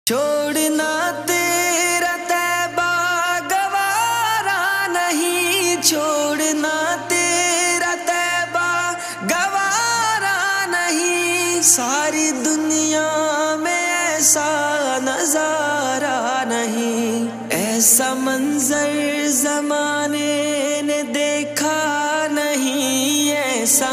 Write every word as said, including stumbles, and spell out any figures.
छोड़ना तेरा तैबा गवारा नहीं, छोड़ना तेरा तैबा गवारा नहीं। सारी दुनिया में ऐसा नजारा नहीं, ऐसा मंजर जमाने ने देखा नहीं, ऐसा